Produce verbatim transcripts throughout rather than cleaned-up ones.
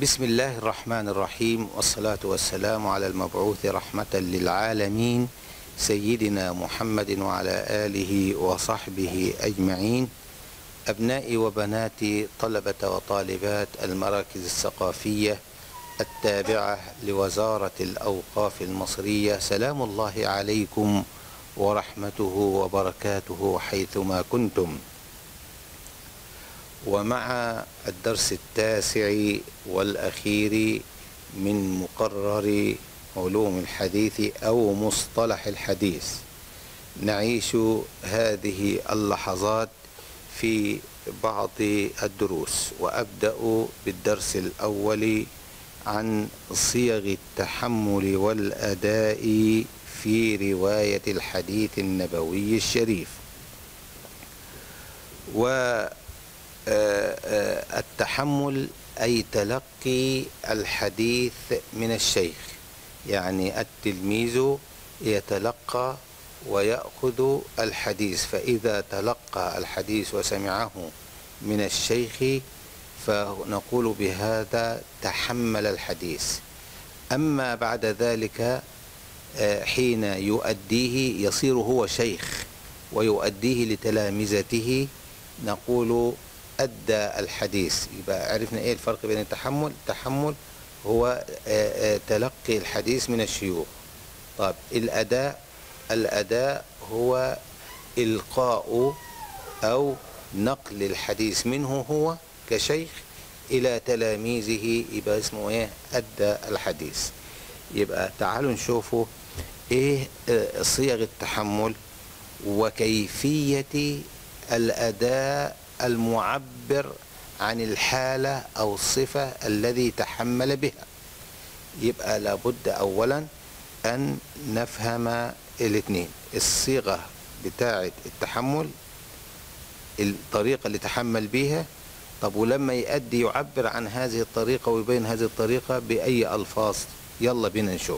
بسم الله الرحمن الرحيم، والصلاة والسلام على المبعوث رحمة للعالمين سيدنا محمد وعلى آله وصحبه أجمعين. أبنائي وبناتي طلبة وطالبات المراكز الثقافية التابعة لوزارة الأوقاف المصرية، سلام الله عليكم ورحمته وبركاته حيثما كنتم. ومع الدرس التاسع والأخير من مقرر علوم الحديث أو مصطلح الحديث، نعيش هذه اللحظات في بعض الدروس، وأبدأ بالدرس الأول عن صيغ التحمل والأداء في رواية الحديث النبوي الشريف. و التحمل أي تلقي الحديث من الشيخ، يعني التلميذ يتلقى ويأخذ الحديث، فإذا تلقى الحديث وسمعه من الشيخ فنقول بهذا تحمل الحديث. أما بعد ذلك حين يؤديه يصير هو شيخ ويؤديه لتلامذته نقول أدى الحديث. يبقى عرفنا إيه الفرق بين التحمل؟ التحمل هو تلقي الحديث من الشيوخ. طيب الأداء، الأداء هو إلقاء أو نقل الحديث منه هو كشيخ إلى تلاميذه، يبقى اسمه إيه؟ أدى الحديث. يبقى تعالوا نشوفوا إيه صيغ التحمل وكيفية الأداء المعبر عن الحالة أو الصفة الذي تحمل بها. يبقى لابد أولا أن نفهم الاثنين، الصيغة بتاعة التحمل، الطريقة اللي تحمل بها. طب ولما يؤدي يعبر عن هذه الطريقة ويبين هذه الطريقة بأي ألفاظ؟ يلا بينا نشوف.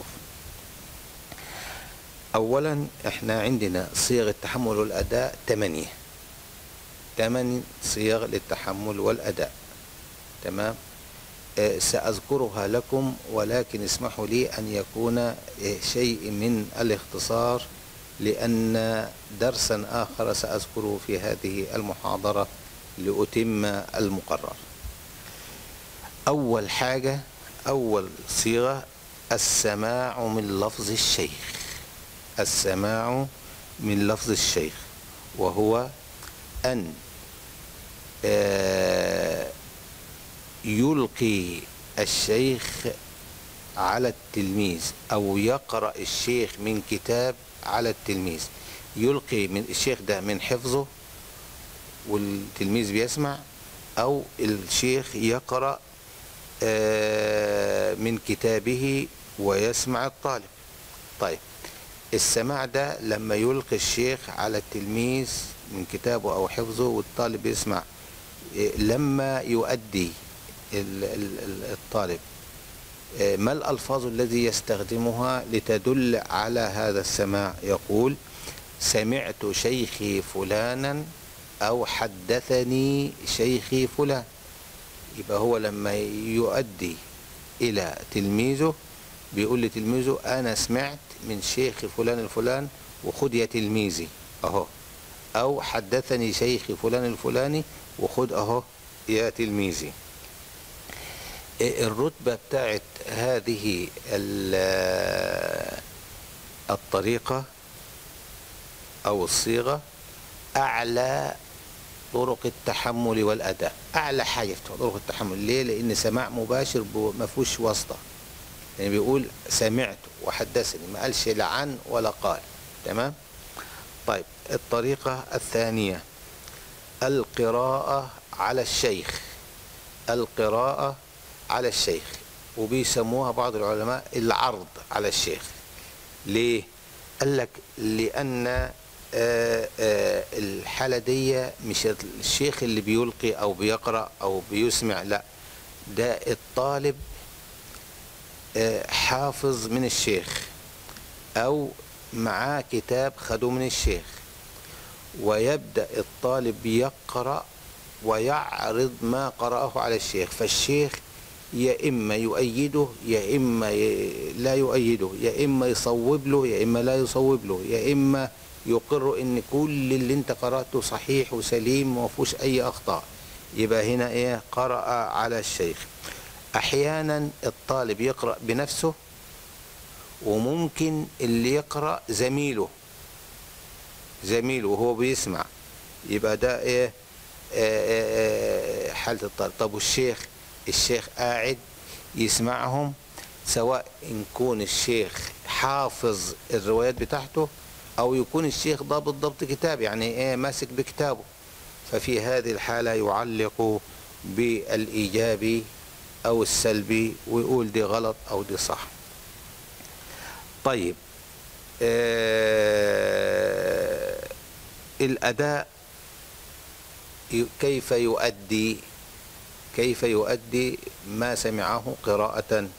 أولا احنا عندنا صيغ التحمل والأداء ثمانية، ثمان صيغ للتحمل والأداء. تمام؟ آه سأذكرها لكم، ولكن اسمحوا لي أن يكون آه شيء من الاختصار، لأن درسا آخر سأذكره في هذه المحاضرة لأتم المقرر. أول حاجة، أول صيغة السماع من لفظ الشيخ. السماع من لفظ الشيخ، وهو أن يلقي الشيخ على التلميذ أو يقرأ الشيخ من كتاب على التلميذ. يلقي من الشيخ ده من حفظه والتلميذ بيسمع، أو الشيخ يقرأ من كتابه ويسمع الطالب. طيب السماع ده لما يلقي الشيخ على التلميذ من كتابه أو حفظه والطالب يسمع، لما يؤدي الطالب ما الألفاظ الذي يستخدمها لتدل على هذا السماع؟ يقول سمعت شيخي فلانا أو حدثني شيخي فلان. يبقى هو لما يؤدي إلى تلميذه بيقول لتلميذه أنا سمعت من شيخ فلان الفلان وخد يا تلميذي أهو، أو حدثني شيخي فلان الفلاني وخد أهو يا تلميذي. الرتبة بتاعت هذه الطريقة أو الصيغة أعلى طرق التحمل والأداء، أعلى حاجة في طرق التحمل. ليه؟ لأن سماع مباشر ما فيهوش واسطة، يعني بيقول سمعت وحدثني، ما قالش لا عن ولا قال. تمام؟ طيب الطريقة الثانية القراءة على الشيخ. القراءة على الشيخ، وبيسموها بعض العلماء العرض على الشيخ. ليه؟ قال لك لأن آآ آآ الحالة دي مش الشيخ اللي بيلقي أو بيقرأ أو بيسمع، لا، ده الطالب حافظ من الشيخ أو معاه كتاب خدوه من الشيخ، ويبدأ الطالب يقرأ ويعرض ما قرأه على الشيخ، فالشيخ يا إما يؤيده يا إما لا يؤيده، يا إما يصوب له يا إما لا يصوب له، يا إما يقر إن كل اللي أنت قرأته صحيح وسليم وما فيهوش أي أخطاء. يبقى هنا إيه؟ قرأ على الشيخ. أحيانا الطالب يقرأ بنفسه، وممكن اللي يقرأ زميله زميله وهو بيسمع، يبقى ده إيه؟ حالة الطالب. طب والشيخ؟ الشيخ قاعد يسمعهم، سواء إن يكون الشيخ حافظ الروايات بتاعته أو يكون الشيخ ضابط ضبط كتاب، يعني إيه؟ ماسك بكتابه. ففي هذه الحالة يعلق بالإيجابي أو السلبي ويقول دي غلط أو دي صح. طيب، آه الأداء كيف يؤدي كيف يؤدي ما سمعه قراءة؟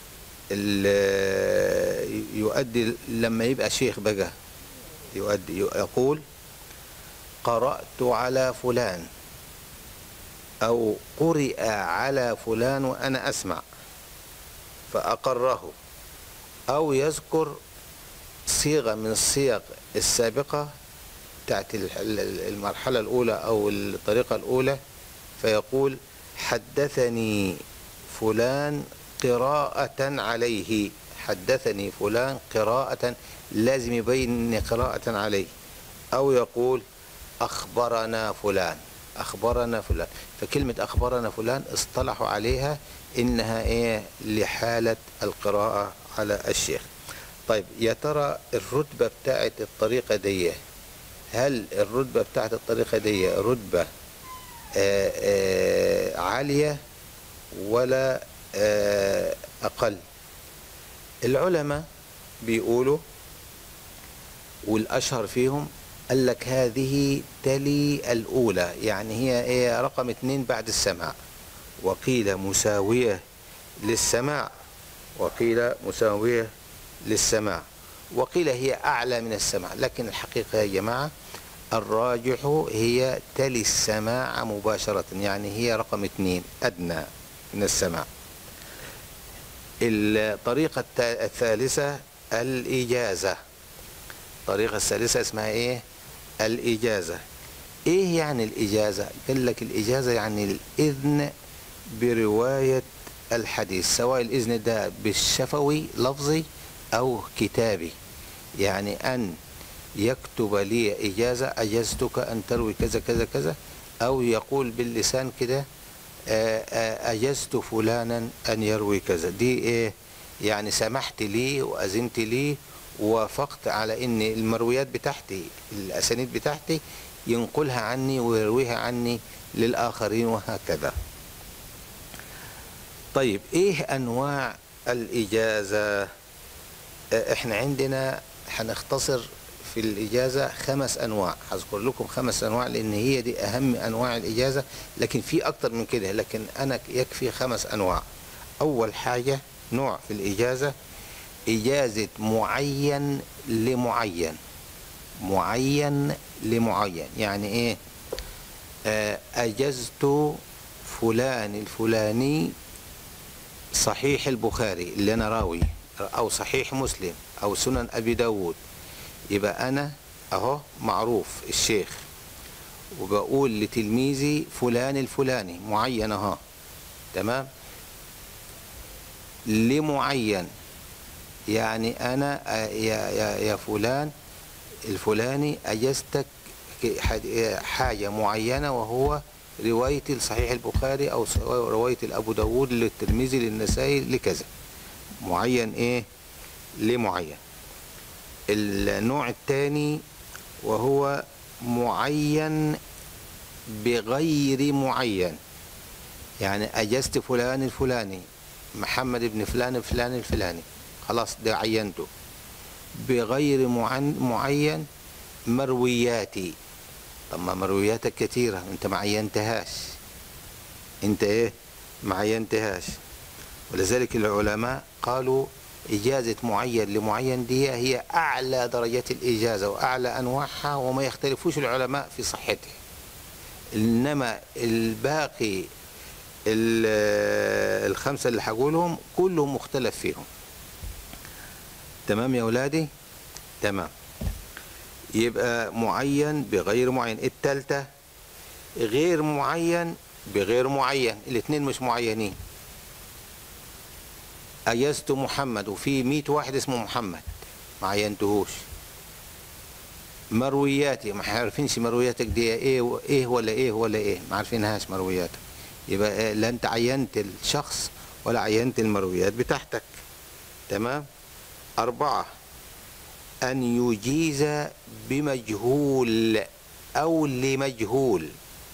يؤدي لما يبقى شيخ بقى يؤدي يقول قرأت على فلان أو قرئ على فلان وأنا أسمع فأقره، أو يذكر صيغة من الصيغ السابقة بتاعت المرحلة الأولى أو الطريقة الأولى، فيقول حدثني فلان قراءة عليه، حدثني فلان قراءة، لازم يبين إن قراءة عليه. أو يقول أخبرنا فلان أخبرنا فلان. فكلمة أخبرنا فلان اصطلحوا عليها إنها إيه؟ لحالة القراءة على الشيخ. طيب، يا ترى الرتبة بتاعت الطريقة دي، هل الرتبة بتاعت الطريقة دي رتبة آآ آآ عالية ولا أقل؟ العلماء بيقولوا، والأشهر فيهم قال لك هذه تلي الأولى، يعني هي إيه؟ رقم اتنين بعد السماع. وقيل مساوية للسماع وقيل مساوية للسماع وقيل هي أعلى من السماع، لكن الحقيقة يا جماعة الراجح هي تلي السماع مباشرة، يعني هي رقم اتنين أدنى من السماع. الطريقة الثالثة الإجازة. الطريقة الثالثة اسمها إيه؟ الإجازة. إيه يعني الإجازة؟ قال لك الإجازة يعني الإذن برواية الحديث، سواء الإذن ده بالشفوي لفظي أو كتابي، يعني أن يكتب لي إجازة أجزتك أن تروي كذا كذا كذا، أو يقول باللسان كده أجزت فلانا أن يروي كذا. دي إيه؟ يعني سمحت لي وأذنت لي ووافقت على إن المرويات بتاعتي الأسانيد بتاعتي ينقلها عني ويرويها عني للآخرين وهكذا. طيب، إيه أنواع الإجازة؟ إحنا عندنا هنختصر في الإجازة خمس أنواع، هذكر لكم خمس أنواع لأن هي دي أهم أنواع الإجازة، لكن في أكتر من كده، لكن أنا يكفي خمس أنواع. أول حاجة نوع في الإجازة إجازة معين لمعين، معين لمعين، يعني إيه؟ أجزت فلان الفلاني صحيح البخاري اللي أنا راوي، أو صحيح مسلم أو سنن أبي داود. يبقى أنا أهو معروف الشيخ وبقول لتلميذي فلان الفلاني معين أهو، تمام؟ لمعين يعني أنا يا, يا, يا فلان الفلاني أجزتك حاجة معينة، وهو رواية صحيح البخاري أو رواية الأبو داود للترمذي للنسائي لكذا، معين إيه؟ لمعين. النوع الثاني وهو معين بغير معين، يعني أجزت فلان الفلاني محمد بن فلان الفلاني الفلاني، خلاص ده عينته. بغير معين مروياتي، طب ما مروياتك كثيرة انت ما عينتهاش، انت ايه؟ ما عينتهاش. ولذلك العلماء قالوا إجازة معين لمعين دي هي أعلى درجات الإجازة وأعلى أنواعها، وما يختلفوش العلماء في صحتها. إنما الباقي الخمسة اللي هقولهم كلهم مختلف فيهم. تمام يا ولادي؟ تمام. يبقى معين بغير معين. التالتة غير معين بغير معين، الاثنين مش معينين. أجزت محمد وفي مئة واحد اسمه محمد ما عينتهوش. مروياتي ما عارفينش مروياتك دي ايه ايه ولا ايه ولا ايه، ما عارفينهاش مروياتك. يبقى لا انت عينت الشخص ولا عينت المرويات بتاعتك. تمام. أربعة أن يجيز بمجهول أو لمجهول،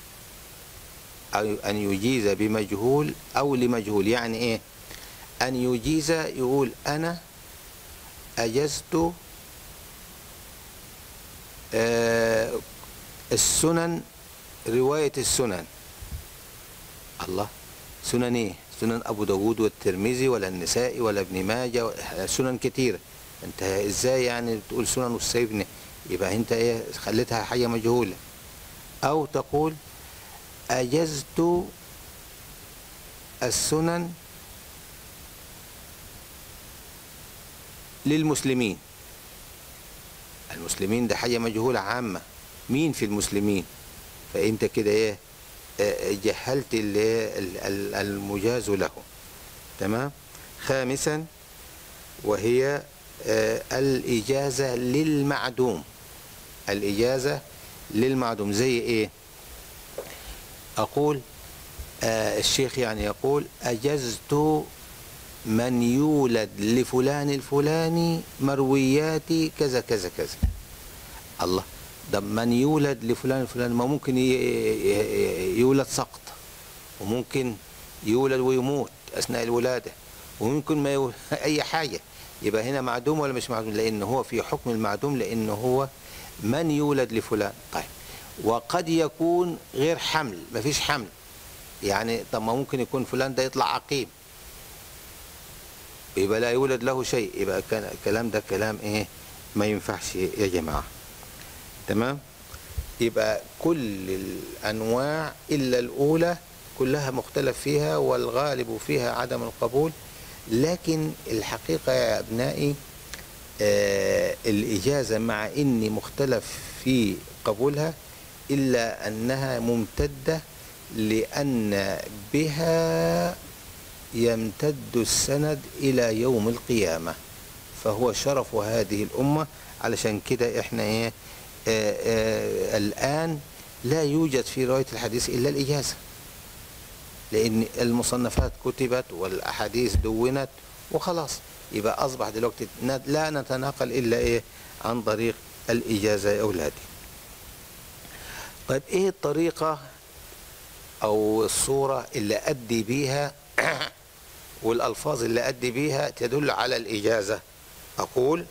أو أن يجيز بمجهول أو لمجهول. يعني إيه؟ أن يجيز يقول أنا أجزت آه السنن، رواية السنن. الله، سنن إيه؟ سنن أبو داود والترمذي ولا النسائي ولا ابن ماجه، سنن كتيرة. أنت إزاي يعني تقول سنن والسيبني؟ يبقى أنت إيه؟ خليتها حاجة مجهولة. أو تقول أجزت السنن للمسلمين. المسلمين ده حاجة مجهولة عامة، مين في المسلمين؟ فأنت كده إيه؟ جهلت المجاز له. تمام. خامسا وهي الإجازة للمعدوم. الإجازة للمعدوم زي إيه؟ أقول آه الشيخ يعني يقول أجزت من يولد لفلان الفلاني مروياتي كذا كذا كذا. الله، ده من يولد لفلان الفلاني ما ممكن يولد سقط، وممكن يولد ويموت أثناء الولادة، وممكن ما يولد أي حاجة. يبقى هنا معدوم ولا مش معدوم؟ لأن هو في حكم المعدوم، لأن هو من يولد لفلان. طيب، وقد يكون غير حمل، مفيش حمل. يعني طب ما ممكن يكون فلان ده يطلع عقيم، يبقى لا يولد له شيء. يبقى الكلام ده كلام ايه؟ ما ينفعش يا جماعة. تمام. يبقى كل الأنواع إلا الأولى كلها مختلف فيها، والغالب فيها عدم القبول. لكن الحقيقة يا أبنائي آه الإجازة مع إني مختلف في قبولها إلا أنها ممتدة، لأن بها يمتد السند إلى يوم القيامة، فهو شرف هذه الأمة. علشان كده إحنا إيه آه آه الآن لا يوجد في رواية الحديث إلا الإجازة، لأن المصنفات كتبت والأحاديث دونت وخلاص. يبقى أصبح دلوقتي لا نتناقل إلا إيه عن طريق الإجازة يا أولادي. طيب إيه الطريقة أو الصورة اللي أدي بيها والألفاظ اللي أدي بيها تدل على الإجازة؟ أقول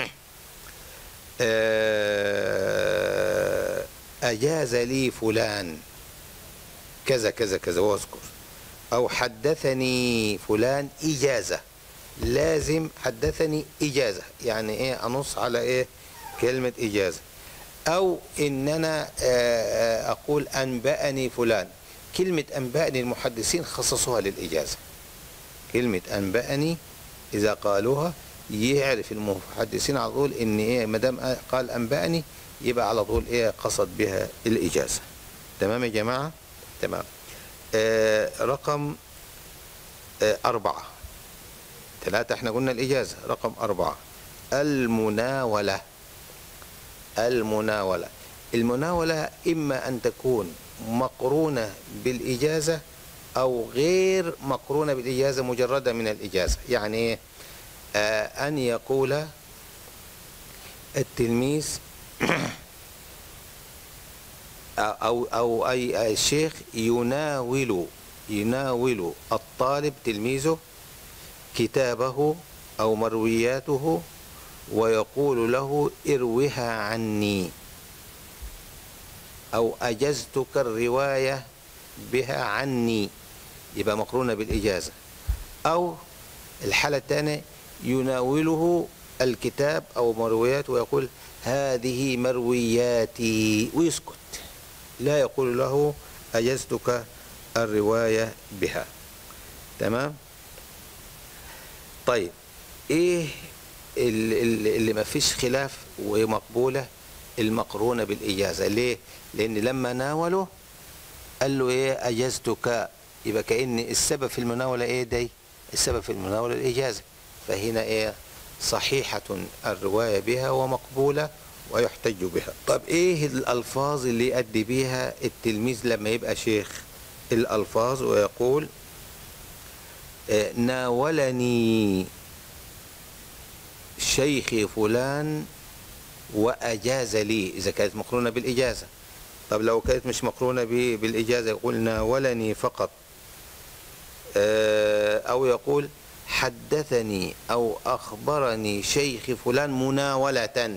أجاز لي فلان كذا كذا كذا واذكر، أو حدثني فلان إجازة. لازم حدثني إجازة، يعني إيه؟ أنص على إيه؟ كلمة إجازة. أو إن أنا أقول أنبأني فلان. كلمة أنبأني المحدثين خصصوها للإجازة. كلمة أنبأني إذا قالوها يعرف المحدثين على طول إن إيه؟ ما دام قال أنبأني يبقى على طول إيه؟ قصد بها الإجازة. تمام يا جماعة؟ تمام. آه رقم آه أربعة. ثلاثة احنا قلنا الإجازة. رقم أربعة المناولة. المناولة المناولة إما أن تكون مقرونة بالإجازة أو غير مقرونة بالإجازة، مجردة من الإجازة. يعني آه أن يقول التلميذ أو أو أي الشيخ يناول يناول الطالب تلميذه كتابه أو مروياته ويقول له اروها عني، أو أجزتك الرواية بها عني، يبقى مقرونة بالإجازة. أو الحالة الثانية يناوله الكتاب أو مروياته ويقول هذه مروياتي ويسكت، لا يقول له أجزتك الرواية بها. تمام. طيب ايه اللي, اللي ما فيش خلاف ومقبولة؟ المقرونة بالإجازة. ليه؟ لأن لما ناوله قال له ايه؟ أجزتك. يبقى كأن السبب في المناولة ايه دي؟ السبب في المناولة الإجازة. فهنا ايه؟ صحيحة الرواية بها ومقبولة ويحتج بها. طب ايه الألفاظ اللي يؤدي بيها التلميذ لما يبقى شيخ؟ الألفاظ، ويقول اه ناولني شيخي فلان وأجاز لي، إذا كانت مقرونة بالإجازة. طب لو كانت مش مقرونة بالإجازة يقول ناولني فقط، أو يقول حدثني أو أخبرني شيخي فلان مناولة.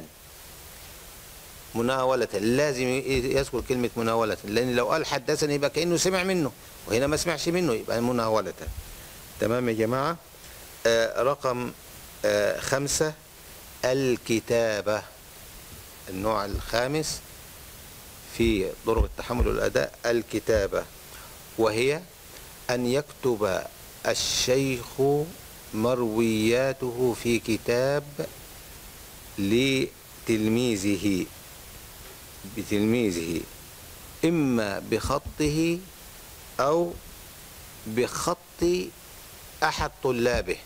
مناولة لازم يذكر كلمة مناولة، لأن لو قال حدثني يبقى كأنه سمع منه، وهنا ما سمعش منه، يبقى مناولة. تمام يا جماعة. آه رقم آه خمسة، الكتابة، النوع الخامس في طرق التحمل والأداء، الكتابة، وهي أن يكتب الشيخ مروياته في كتاب لتلميذه بتلميذه إما بخطه أو بخط أحد طلابه.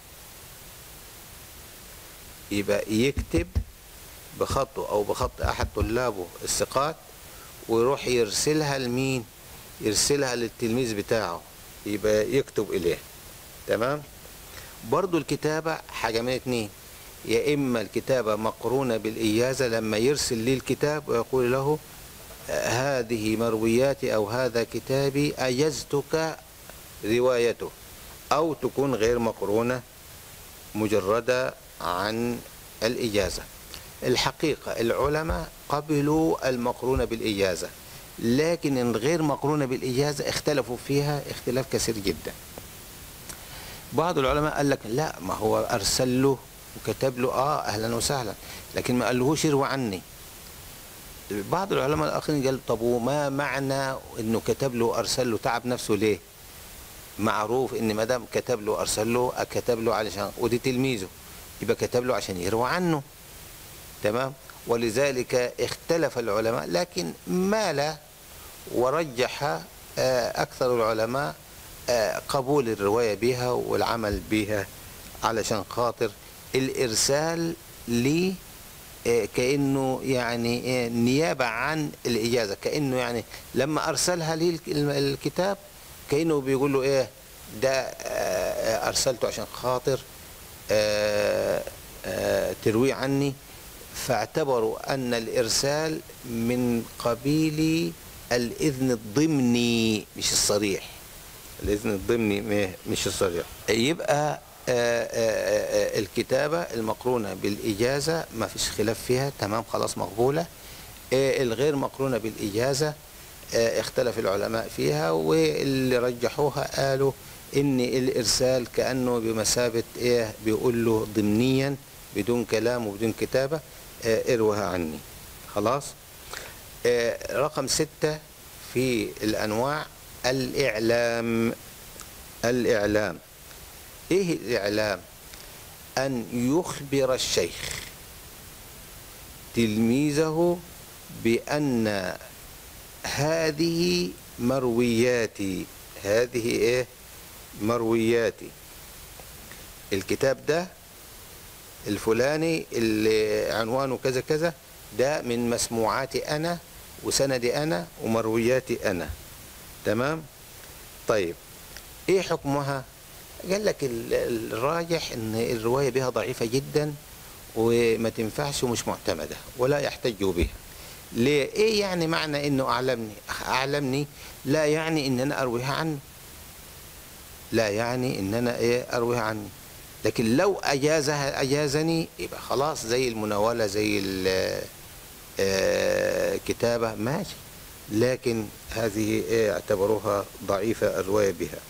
يبقى يكتب بخطه أو بخط أحد طلابه الثقات، ويروح يرسلها لمين؟ يرسلها للتلميذ بتاعه، يبقى يكتب إليه. تمام. برضو الكتابة حاجة من اتنين، يا إما الكتابة مقرونة بالإجازة لما يرسل لي الكتاب ويقول له هذه مروياتي أو هذا كتابي أجزتك روايته، أو تكون غير مقرونة مجردة عن الإجازة. الحقيقة العلماء قبلوا المقرونة بالإجازة، لكن الغير مقرونة بالإجازة اختلفوا فيها اختلاف كثير جدا. بعض العلماء قال لك لا، ما هو أرسل له وكتب له آه أهلا وسهلا، لكن ما قالهوش اروى عني. بعض العلماء الآخرين قال طب وما معنى إنه كتب له وأرسل له؟ تعب نفسه ليه؟ معروف إن ما دام كتب له أرسل له، كتب له علشان ودي تلميذه، يبقى كتب له عشان يروى عنه. تمام. ولذلك اختلف العلماء، لكن مال ورجح أكثر العلماء قبول الرواية بها والعمل بها، علشان خاطر الإرسال لي كأنه يعني نيابة عن الإجازة، كأنه يعني لما أرسلها لي الكتاب كأنه بيقول له إيه ده أرسلته عشان خاطر تروي عني. فاعتبروا أن الإرسال من قبيل الإذن الضمني مش الصريح، الإذن الضمني مش الصريح. يبقى الكتابة المقرونة بالإجازة ما فيش خلاف فيها، تمام، خلاص مقبولة. الغير مقرونة بالإجازة اختلف العلماء فيها، واللي رجحوها قالوا إن الإرسال كأنه بمثابة إيه، بيقول له ضمنيا بدون كلام وبدون كتابة اروها عني. خلاص. رقم ستة في الأنواع الإعلام. الإعلام إيه الإعلام؟ أن يخبر الشيخ تلميذه بأن هذه مروياتي، هذه إيه مروياتي، الكتاب ده الفلاني اللي عنوانه كذا كذا ده من مسموعاتي أنا وسندي أنا ومروياتي أنا. تمام. طيب إيه حكمها؟ قال لك الراجح ان الرواية بها ضعيفة جدا وما تنفعش ومش معتمدة ولا يحتجوا بها. ليه؟ ايه يعني معنى انه اعلمني؟ اعلمني لا يعني ان انا ارويها عني، لا يعني ان انا ايه ارويها عني. لكن لو اجازها اجازني يبقى خلاص، زي المناولة زي الكتابة ماشي، لكن هذه ايه اعتبروها ضعيفة الرواية بها.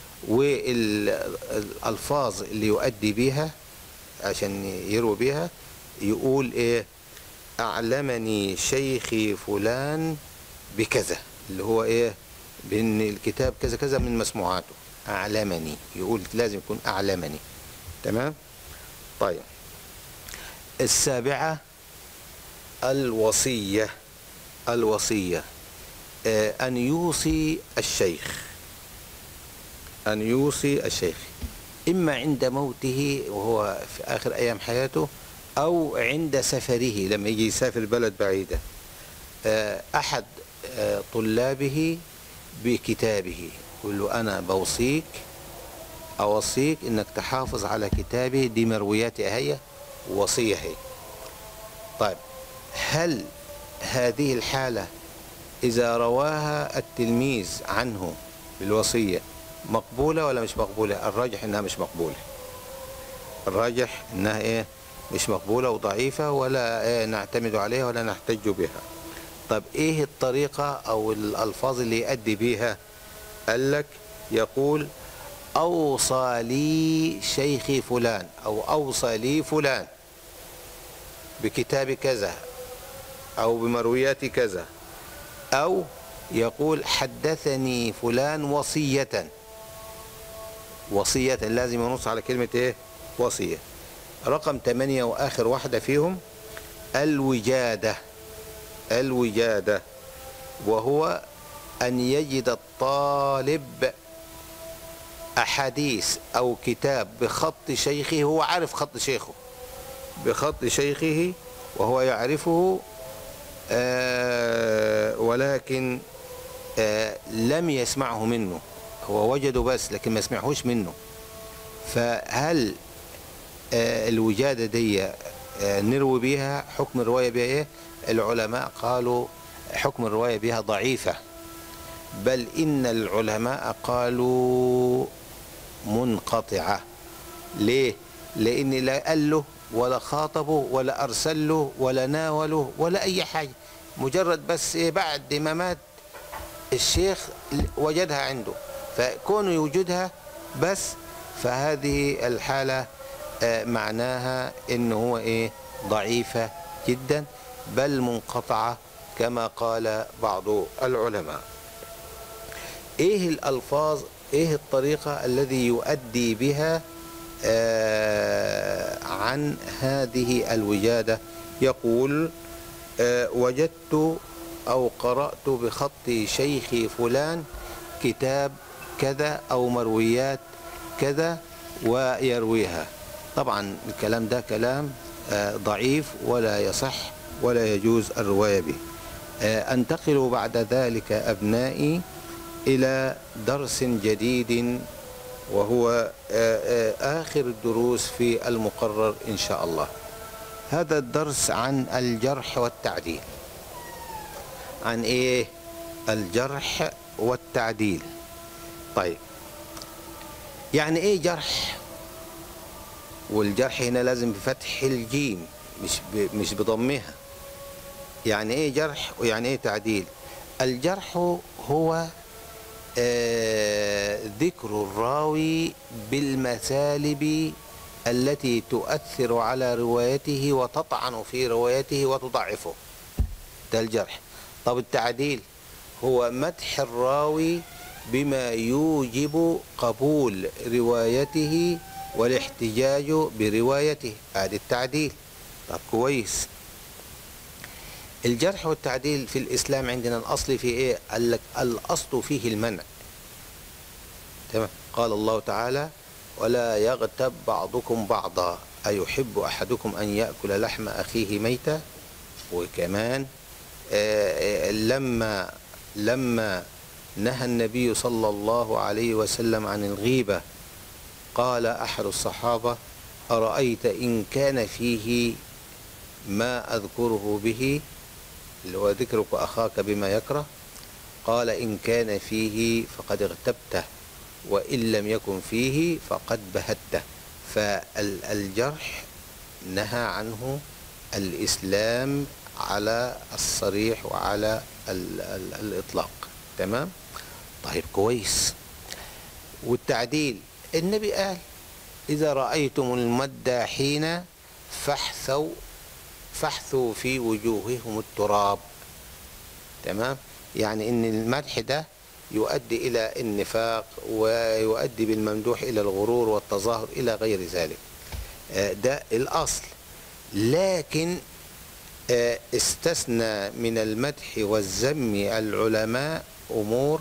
والألفاظ اللي يؤدي بها عشان يروي بها يقول ايه أعلمني شيخي فلان بكذا، اللي هو ايه بأن الكتاب كذا كذا من مسموعاته، أعلمني، يقول لازم يكون أعلمني. تمام. طيب، السابعة الوصية. الوصية آه أن يوصي الشيخ، أن يوصي الشيخ إما عند موته وهو في آخر أيام حياته، أو عند سفره لما يجي يسافر بلد بعيدة. آه أحد آه طلابه بكتابه يقول له أنا بوصيك، أوصيك إنك تحافظ على كتابي، دي مروياتي هي، وصية هي. طيب، هل هذه الحالة إذا رواها التلميذ عنه بالوصية مقبولة ولا مش مقبولة؟ الراجح إنها مش مقبولة. الراجح إنها إيه؟ مش مقبولة وضعيفة، ولا إيه نعتمد عليها ولا نحتج بها. طب إيه الطريقة أو الألفاظ اللي يؤدي بيها؟ قال لك يقول أوصى لي شيخي فلان، أو أوصى لي فلان بكتاب كذا أو بمرويات كذا، أو يقول حدثني فلان وصية. وصية لازم ينص على كلمة إيه؟ وصية. رقم ثمانية وآخر واحدة فيهم الوجادة. الوجادة وهو أن يجد الطالب أحاديث أو كتاب بخط شيخه، هو عارف خط شيخه، بخط شيخه وهو يعرفه، آه ولكن آه لم يسمعه منه، هو وجده بس لكن ما سمعهوش منه. فهل آه الوجادة دي آه نروي بها؟ حكم الرواية بها ايه؟ العلماء قالوا حكم الرواية بها ضعيفة، بل إن العلماء قالوا منقطعة. ليه؟ لأن لا قال له ولا خاطبه ولا أرسل له ولا ناوله ولا أي حاجة، مجرد بس إيه بعد ما مات الشيخ وجدها عنده، فكونه يوجدها بس، فهذه الحالة آه معناها إنه هو إيه؟ ضعيفة جدا، بل منقطعة كما قال بعض العلماء. إيه الألفاظ، إيه الطريقة الذي يؤدي بها آه عن هذه الوجادة؟ يقول آه وجدت أو قرأت بخط شيخي فلان كتاب كذا أو مرويات كذا ويرويها. طبعا الكلام ده كلام آه ضعيف ولا يصح ولا يجوز الرواية به. آه أنتقل بعد ذلك أبنائي إلى درس جديد، وهو آخر الدروس في المقرر إن شاء الله. هذا الدرس عن الجرح والتعديل. عن إيه؟ الجرح والتعديل. طيب، يعني إيه جرح؟ والجرح هنا لازم بفتح الجيم مش مش بضمها. يعني إيه جرح ويعني إيه تعديل؟ الجرح هو آه ذكر الراوي بالمسالب التي تؤثر على روايته وتطعن في روايته وتضعفه، ده الجرح. طب التعديل هو مدح الراوي بما يوجب قبول روايته والاحتجاج بروايته، هذا التعديل. طب كويس. الجرح والتعديل في الإسلام عندنا الأصل في إيه؟ قال لك الأصل فيه المنع. تمام. قال الله تعالى ولا يغتب بعضكم بعضا أيحب أحدكم أن يأكل لحم أخيه ميتا. وكمان آه لما لما نهى النبي صلى الله عليه وسلم عن الغيبة قال أحد الصحابة أرأيت إن كان فيه ما أذكره به، اللي هو ذكرك أخاك بما يكره، قال إن كان فيه فقد اغتبته وإن لم يكن فيه فقد بهته. فالجرح نهى عنه الإسلام على الصريح وعلى ال ال الإطلاق. تمام. طيب كويس. والتعديل النبي قال إذا رأيتم المداحين فاحثوا فاحثوا في وجوههم التراب. تمام. يعني ان المدح ده يؤدي إلى النفاق، ويؤدي بالممدوح إلى الغرور والتظاهر إلى غير ذلك. ده الأصل. لكن استثنى من المدح والذم العلماء أمور،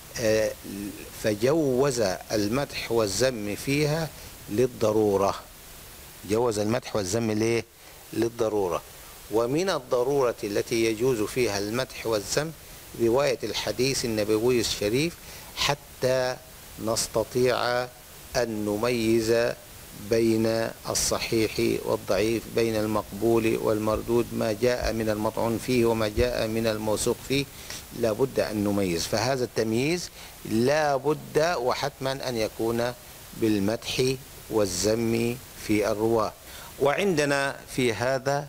فجوز المدح والذم فيها للضرورة. جوز المدح والذم ليه؟ للضرورة. ومن الضرورة التي يجوز فيها المدح والذم رواية الحديث النبوي الشريف، حتى نستطيع أن نميز بين الصحيح والضعيف، بين المقبول والمردود، ما جاء من المطعون فيه وما جاء من الموثوق فيه، لا بد أن نميز. فهذا التمييز لا بد وحتما أن يكون بالمدح والذم في الرواة. وعندنا في هذا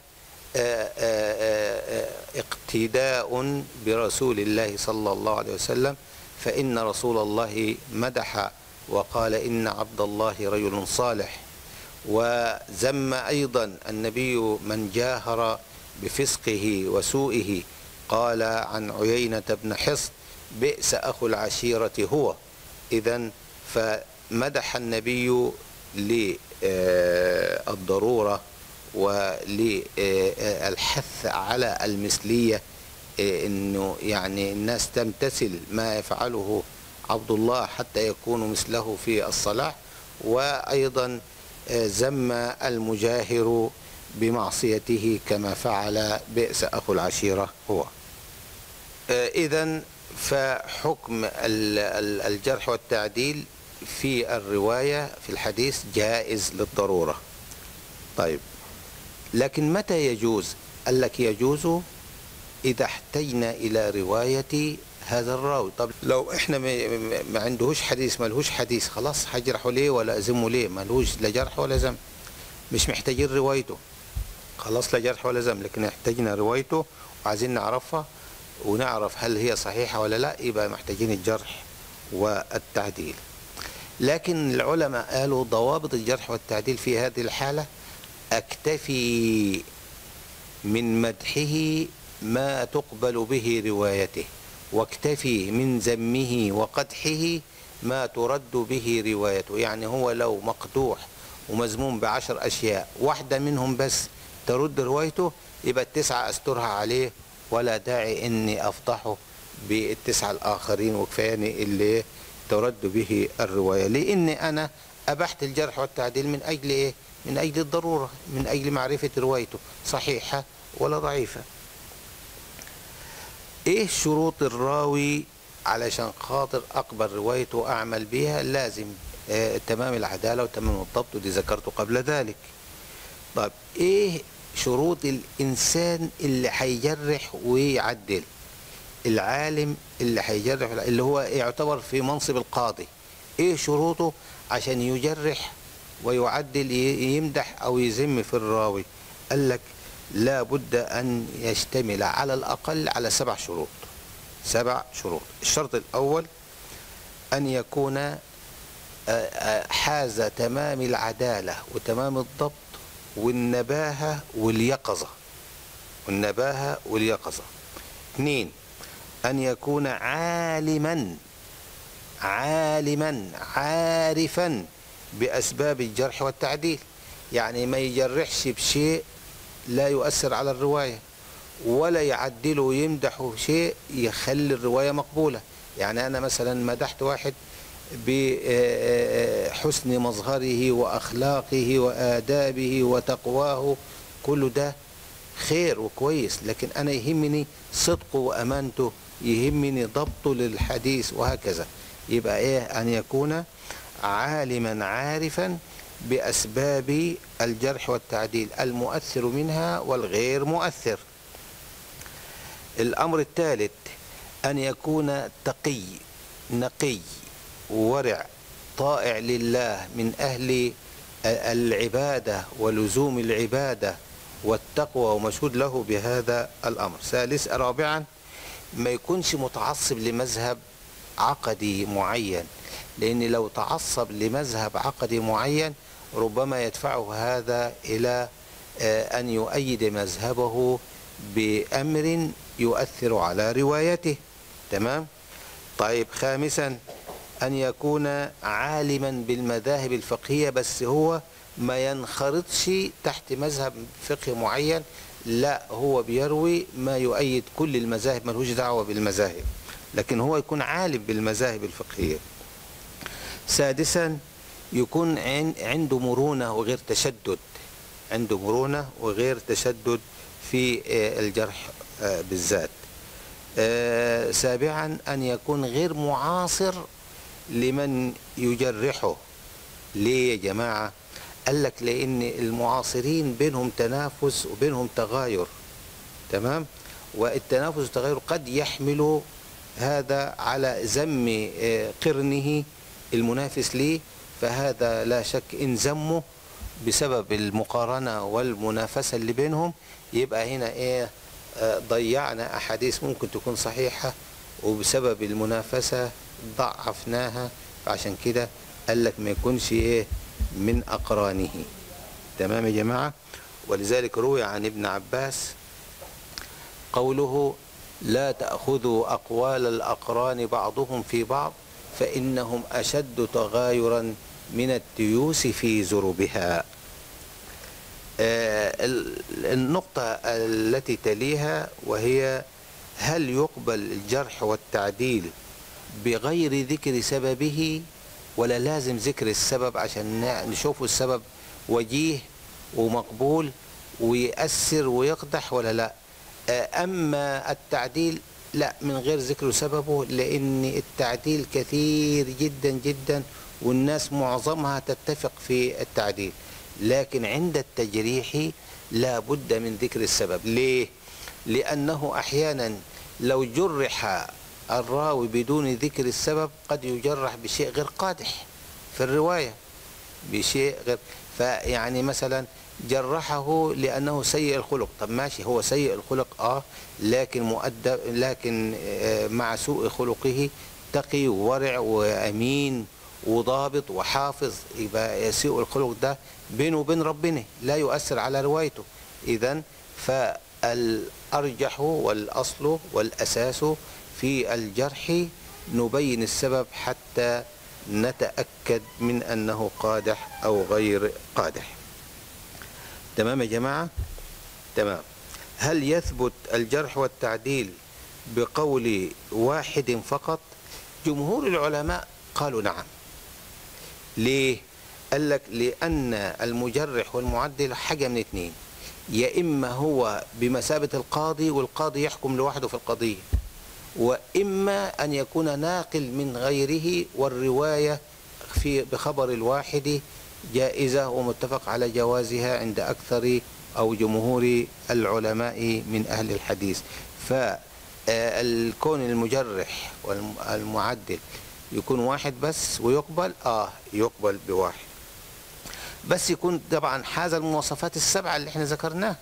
اقتداء برسول الله صلى الله عليه وسلم، فإن رسول الله مدح وقال إن عبد الله رجل صالح، وذم أيضا النبي من جاهر بفسقه وسوءه، قال عن عيينة بن حصن بئس أخو العشيرة هو. إذن فمدح النبي للضرورة وللحث على المثلية، إنه يعني الناس تمتثل ما يفعله عبد الله حتى يكون مثله في الصلاح، وأيضا ذم المجاهر بمعصيته كما فعل بئس أخو العشيرة هو. إذن فحكم الجرح والتعديل في الرواية في الحديث جائز للضرورة. طيب، لكن متى يجوز؟ قال لك يجوز إذا احتجنا إلى رواية هذا الراوي. طب لو احنا ما عندهوش حديث، ما لهوش حديث، خلاص هجرحه ليه ولا أذمه ليه؟ ما لهوش لا جرح ولا ذم، مش محتاجين روايته، خلاص لا جرح ولا ذم. لكن احتاجنا روايته وعايزين نعرفها ونعرف هل هي صحيحة ولا لا، يبقى محتاجين الجرح والتعديل. لكن العلماء قالوا ضوابط الجرح والتعديل في هذه الحالة: أكتفي من مدحه ما تقبل به روايته، واكتفي من ذمه وقدحه ما ترد به روايته. يعني هو لو مقدوح ومذموم بعشر أشياء، واحدة منهم بس ترد روايته، يبقى التسعة أسترها عليه، ولا داعي إني أفضحه بالتسعة الآخرين، وكفاني اللي ترد به الرواية. لأني أنا أبحت الجرح والتعديل من أجل إيه؟ من أجل الضرورة، من أجل معرفة روايته صحيحة ولا ضعيفة. إيه شروط الراوي علشان خاطر أقبل روايته وأعمل بها؟ لازم آه تمام العدالة وتمام الضبط، ودي ذكرته قبل ذلك. طب إيه شروط الإنسان اللي هيجرح ويعدل؟ العالم اللي هيجرح، اللي هو يعتبر في منصب القاضي، إيه شروطه عشان يجرح ويعدل، يمدح أو يذم في الراوي؟ قال لك لا بد أن يشتمل على الأقل على سبع شروط. سبع شروط. الشرط الأول أن يكون حاز تمام العدالة وتمام الضبط والنباهة واليقظة. والنباهة واليقظة. اثنين، أن يكون عالما عالما عارفا بأسباب الجرح والتعديل، يعني ما يجرحش بشيء لا يؤثر على الرواية، ولا يعدله ويمدحه شيء يخلي الرواية مقبولة. يعني أنا مثلا مدحت واحد بحسن مظهره وأخلاقه وآدابه وتقواه، كل ده خير وكويس، لكن أنا يهمني صدقه وأمانته، يهمني ضبطه للحديث وهكذا. يبقى إيه؟ أن يكون عالما عارفا بأسباب الجرح والتعديل، المؤثر منها والغير مؤثر. الأمر الثالث أن يكون تقي نقي ورع طائع لله، من أهل العبادة ولزوم العبادة والتقوى، ومشهود له بهذا الأمر. ثالث رابعا ما يكونش متعصب لمذهب عقدي معين، لأن لو تعصب لمذهب عقدي معين ربما يدفعه هذا إلى أن يؤيد مذهبه بأمر يؤثر على روايته. تمام. طيب خامسا أن يكون عالما بالمذاهب الفقهية، بس هو ما ينخرطش تحت مذهب فقهي معين، لا هو بيروي ما يؤيد كل المذاهب، ملوش دعوة بالمذاهب، لكن هو يكون عالم بالمذاهب الفقهية. سادسا يكون عنده مرونة وغير تشدد، عنده مرونة وغير تشدد في الجرح بالذات. سابعا أن يكون غير معاصر لمن يجرحه. ليه يا جماعة؟ قال لك لأن المعاصرين بينهم تنافس وبينهم تغاير، تمام؟ والتنافس والتغاير قد يحمل هذا على ذم قرنه المنافس ليه، فهذا لا شك إن ذمه بسبب المقارنة والمنافسة اللي بينهم، يبقى هنا إيه؟ ضيعنا أحاديث ممكن تكون صحيحة وبسبب المنافسة ضعفناها، عشان كده قال لك ما يكونش إيه من أقرانه. تمام يا جماعة؟ ولذلك روي عن ابن عباس قوله: لا تأخذوا أقوال الأقران بعضهم في بعض فإنهم أشد تغايرا من التيوس في زربها. النقطة التي تليها وهي: هل يقبل الجرح والتعديل بغير ذكر سببه، ولا لازم ذكر السبب عشان نشوف السبب وجيه ومقبول ويأثر ويقدح ولا لا؟ أما التعديل لا، من غير ذكر سببه، لأن التعديل كثير جدا جدا والناس معظمها تتفق في التعديل، لكن عند التجريح لا بد من ذكر السبب. ليه؟ لأنه أحيانا لو جرح الراوي بدون ذكر السبب قد يجرح بشيء غير قادح في الرواية، بشيء غير، فيعني مثلا جرحه لأنه سيء الخلق. طب ماشي، هو سيء الخلق آه لكن مؤدب، لكن آه مع سوء خلقه تقي وورع وأمين وضابط وحافظ، يبقى سوء الخلق ده بينه وبين ربنا لا يؤثر على روايته. إذن فالأرجح والأصل والأساس في الجرح نبين السبب حتى نتأكد من أنه قادح أو غير قادح. تمام يا جماعة؟ تمام. هل يثبت الجرح والتعديل بقول واحد فقط؟ جمهور العلماء قالوا نعم. ليه؟ قال لك لأن المجرح والمعدل حاجة من اتنين: يا إما هو بمثابة القاضي والقاضي يحكم لوحده في القضية، وإما أن يكون ناقل من غيره والرواية في بخبر الواحد جائزة ومتفق على جوازها عند أكثر أو جمهور العلماء من أهل الحديث. فالكون المجرح والمعدل يكون واحد بس ويقبل، آه يقبل بواحد، بس يكون طبعا حاز المواصفات السبعة اللي احنا ذكرناها.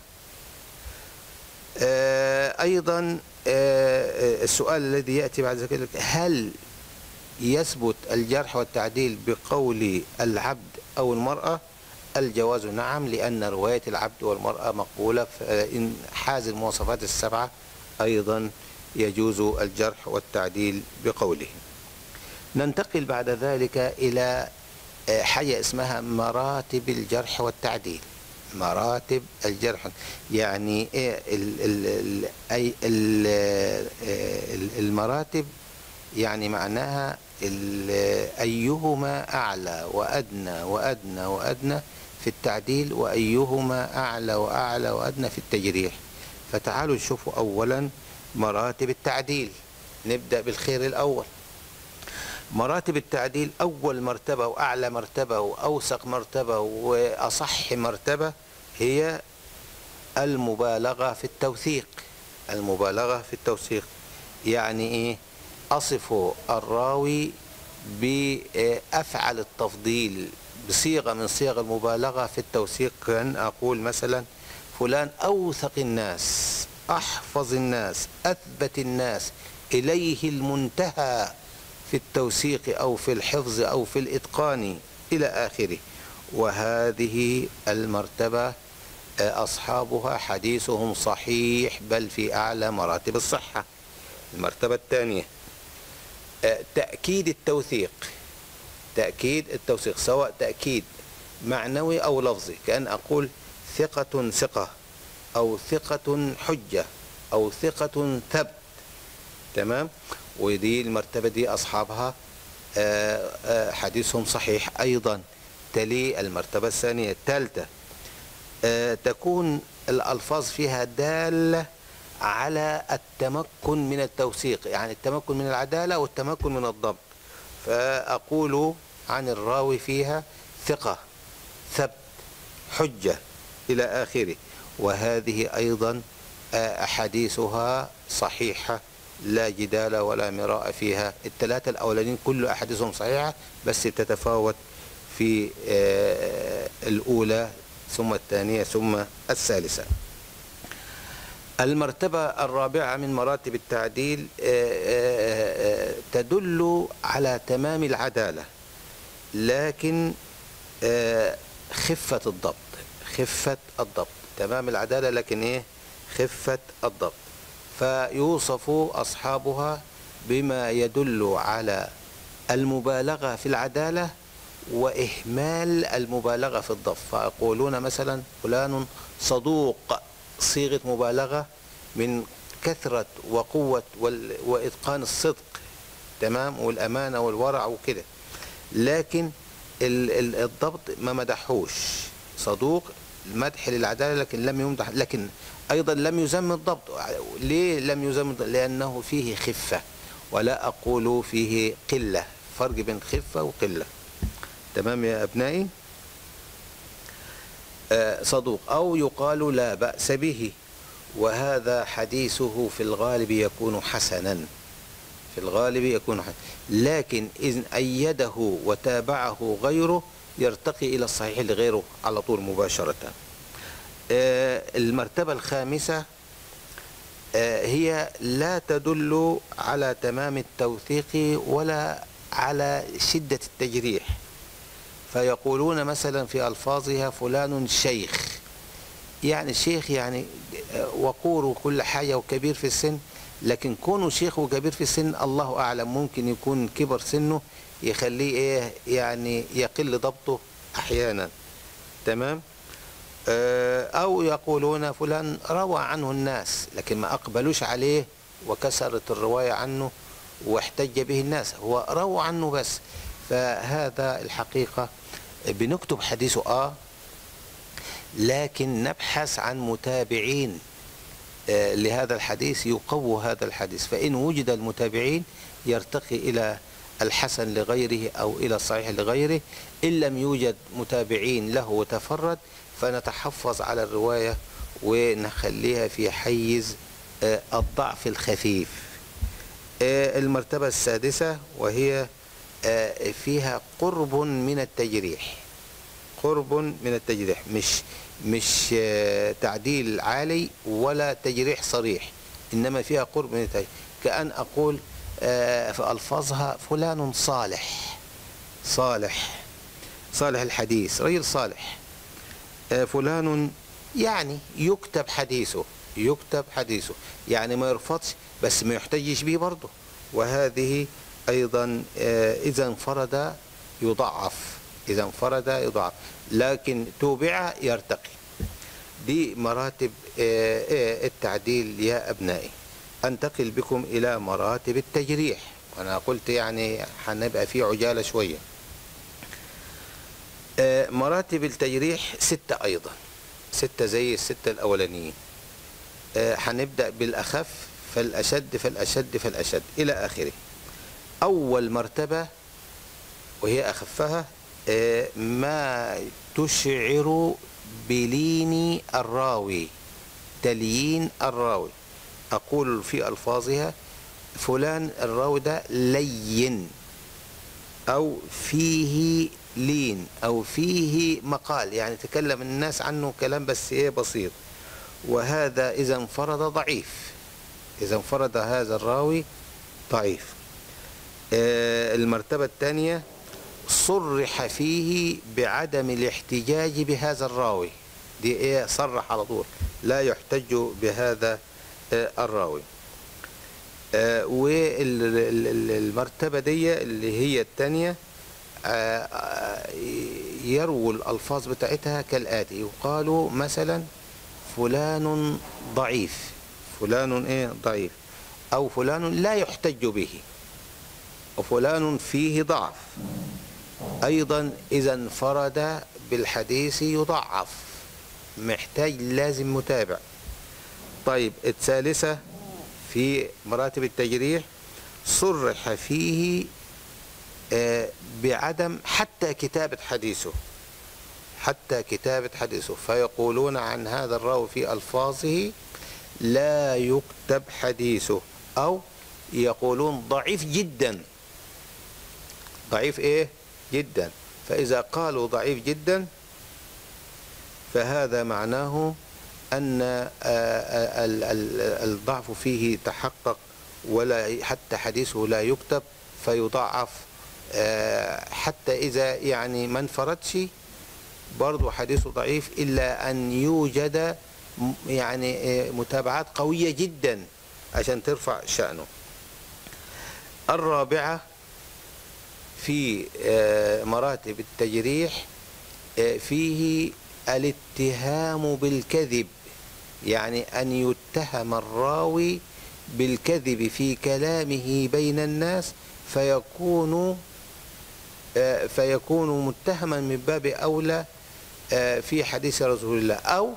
آه أيضا آه السؤال الذي يأتي بعد ذلك: هل يثبت الجرح والتعديل بقول العبد أو المرأة؟ الجواز نعم، لأن رواية العبد والمرأة مقبولة، فإن حاز المواصفات السبعة أيضا يجوز الجرح والتعديل بقوله. ننتقل بعد ذلك إلى حاجة اسمها مراتب الجرح والتعديل. مراتب الجرح يعني ايه؟ المراتب يعني معناها أيهما أعلى وأدنى وأدنى وأدنى في التعديل، وأيهما أعلى وأعلى وأدنى في التجريح. فتعالوا نشوفوا أولا مراتب التعديل. نبدأ بالخير الأول. مراتب التعديل: أول مرتبة وأعلى مرتبة وأوثق مرتبة وأصح مرتبة هي المبالغة في التوثيق. المبالغة في التوثيق يعني إيه؟ أصف الراوي بأفعل التفضيل بصيغة من صيغ المبالغة في التوثيق، كان أقول مثلا: فلان أوثق الناس، أحفظ الناس، أثبت الناس، إليه المنتهى في التوثيق أو في الحفظ أو في الإتقان إلى آخره. وهذه المرتبة أصحابها حديثهم صحيح، بل في أعلى مراتب الصحة. المرتبة الثانية تأكيد التوثيق، تأكيد التوثيق سواء تأكيد معنوي أو لفظي، كأن أقول ثقة ثقة، أو ثقة حجة، أو ثقة ثبت. تمام. ودي المرتبة دي أصحابها حديثهم صحيح أيضا. تلي المرتبة الثانية الثالثة تكون الألفاظ فيها دالة على التمكن من التوثيق، يعني التمكن من العدالة والتمكن من الضبط. فأقول عن الراوي فيها ثقة ثبت حجة إلى آخره. وهذه أيضا أحاديثها صحيحة لا جدال ولا مراء فيها. الثلاثة الأولين كل أحاديثهم صحيحة، بس تتفاوت في الأولى ثم الثانية ثم الثالثة. المرتبة الرابعة من مراتب التعديل تدل على تمام العدالة لكن خفة الضبط. خفة الضبط، تمام العدالة لكن ايه؟ خفة الضبط. فيوصف أصحابها بما يدل على المبالغة في العدالة وإهمال المبالغة في الضبط. فيقولون مثلا فلان صدوق، صيغة مبالغة من كثرة وقوة وإتقان الصدق، تمام، والأمانة والورع وكده، لكن الضبط ما مدحوش. صدوق مدح للعدالة لكن لم يمدح، لكن أيضا لم يذم الضبط. ليه لم يذم الضبط؟ لأنه فيه خفة، ولا أقول فيه قلة. فرق بين خفة وقلة. تمام يا أبنائي؟ آه صدوق. أو يقال لا بأس به، وهذا حديثه في الغالب يكون حسنا، في الغالب يكون حسنا، لكن إذن أيده وتابعه غيره يرتقي إلى الصحيح لغيره على طول مباشرة. آه المرتبة الخامسة آه هي لا تدل على تمام التوثيق ولا على شدة التجريح. فيقولون مثلا في ألفاظها فلان شيخ، يعني شيخ يعني وقور وكل حاجة وكبير في السن، لكن كونه شيخ وكبير في السن الله أعلم، ممكن يكون كبر سنه يخليه إيه يعني يقل ضبطه أحيانا. تمام. أو يقولون فلان روى عنه الناس لكن ما أقبلوش عليه وكسرت الرواية عنه واحتج به الناس، هو روى عنه بس. فهذا الحقيقة بنكتب حديثه آه لكن نبحث عن متابعين آه لهذا الحديث يقووا هذا الحديث. فإن وجد المتابعين يرتقي إلى الحسن لغيره أو إلى الصحيح لغيره. إن لم يوجد متابعين له وتفرد فنتحفظ على الرواية ونخليها في حيز آه الضعف الخفيف. آه المرتبة السادسة وهي آه فيها قرب من التجريح. قرب من التجريح، مش مش آه تعديل عالي ولا تجريح صريح، إنما فيها قرب من التجريح. كأن أقول آه في ألفاظها فلان صالح، صالح صالح الحديث، رجل صالح. آه فلان يعني يكتب حديثه، يكتب حديثه يعني ما يرفضش بس ما يحتجش به برضه. وهذه أيضا آه إذا انفرد يضعف، إذا انفرد يضعف، لكن توبع يرتقي. دي مراتب آه آه التعديل يا أبنائي. أنتقل بكم إلى مراتب التجريح، وأنا قلت يعني هنبقى في عجالة شوية. آه مراتب التجريح ستة أيضا، ستة زي الستة الأولانيين. آه هنبدأ بالأخف فالأشد فالأشد فالأشد إلى آخره. أول مرتبة وهي أخفها آه ما تشعر بلين الراوي، تليين الراوي. أقول في ألفاظها فلان الراوي ده لين، أو فيه لين، أو فيه مقال، يعني تكلم الناس عنه كلام بس إيه بسيط. وهذا إذا انفرد ضعيف، إذا انفرد هذا الراوي ضعيف. آه المرتبة الثانية صرح فيه بعدم الاحتجاج بهذا الراوي، دي إيه صرح على طول لا يحتج بهذا آه الراوي. آه والمرتبة دي اللي هي الثانية آه يرووا الألفاظ بتاعتها كالآتي: يقال مثلا فلان ضعيف، فلان ايه ضعيف، أو فلان لا يحتج به، وفلان فيه ضعف. أيضا إذا انفرد بالحديث يضعف، محتاج لازم متابع. طيب الثالثة في مراتب التجريح: صرح فيه بعدم حتى كتابة حديثه، حتى كتابة حديثه، فيقولون عن هذا الراوي في ألفاظه لا يكتب حديثه، أو يقولون ضعيف جدا، ضعيف ايه جدا. فإذا قالوا ضعيف جدا فهذا معناه أن الضعف فيه تحقق، ولا حتى حديثه لا يكتب فيضعف. حتى إذا يعني ما انفردش برضو حديثه ضعيف، إلا أن يوجد يعني متابعات قوية جدا عشان ترفع شأنه. الرابعة في مراتب التجريح فيه الاتهام بالكذب، يعني أن يتهم الراوي بالكذب في كلامه بين الناس، فيكون فيكون متهما من باب أولى في حديث رسول الله، أو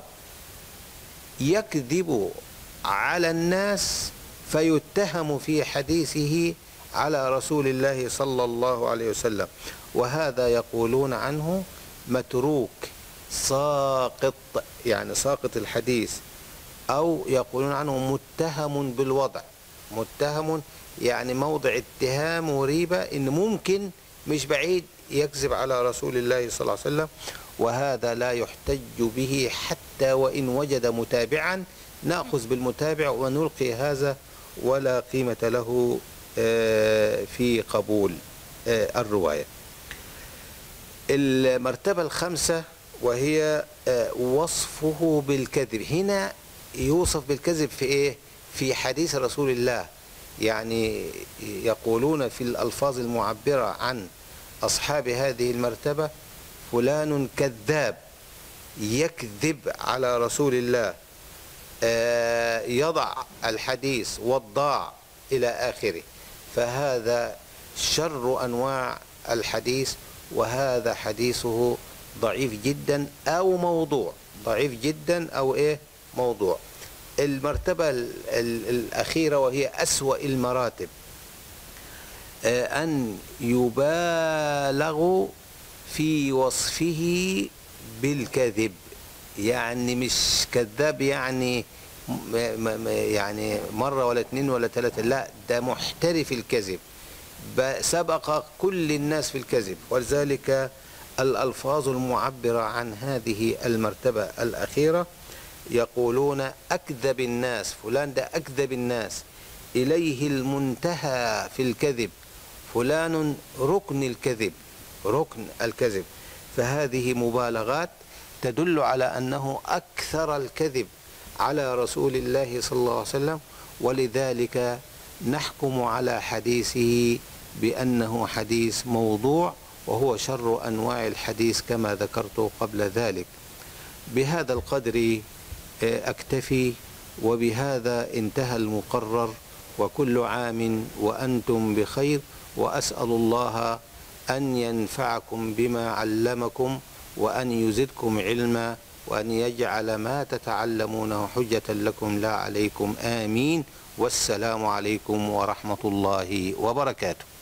يكذب على الناس فيتهم في حديثه على رسول الله صلى الله عليه وسلم، وهذا يقولون عنه متروك ساقط، يعني ساقط الحديث، أو يقولون عنه متهم بالوضع. متهم يعني موضع اتهام وريبة، إن ممكن مش بعيد يكذب على رسول الله صلى الله عليه وسلم، وهذا لا يحتج به حتى وإن وجد متابعا، نأخذ بالمتابع ونلقي هذا ولا قيمة له في قبول الرواية. المرتبة الخامسة وهي وصفه بالكذب. هنا يوصف بالكذب في ايه؟ في حديث رسول الله، يعني يقولون في الألفاظ المعبرة عن أصحاب هذه المرتبة: فلان كذاب، يكذب على رسول الله، يضع الحديث والضاع إلى آخره. فهذا شر أنواع الحديث، وهذا حديثه ضعيف جدا أو موضوع، ضعيف جدا أو إيه موضوع. المرتبة الأخيرة وهي أسوأ المراتب: أن يبالغ في وصفه بالكذب، يعني مش كذاب يعني يعني مرة ولا اتنين ولا تلاتة، لا، ده محترف الكذب، سبق كل الناس في الكذب. ولذلك الألفاظ المعبرة عن هذه المرتبة الأخيرة يقولون أكذب الناس، فلان ده أكذب الناس، إليه المنتهى في الكذب، فلان ركن الكذب، ركن الكذب. فهذه مبالغات تدل على أنه أكثر الكذب على رسول الله صلى الله عليه وسلم، ولذلك نحكم على حديثه بأنه حديث موضوع، وهو شر أنواع الحديث كما ذكرت قبل ذلك. بهذا القدر أكتفي، وبهذا انتهى المقرر، وكل عام وأنتم بخير، وأسأل الله أن ينفعكم بما علمكم، وأن يزدكم علما، وأن يجعل ما تتعلمونه حجة لكم لا عليكم. آمين. والسلام عليكم ورحمة الله وبركاته.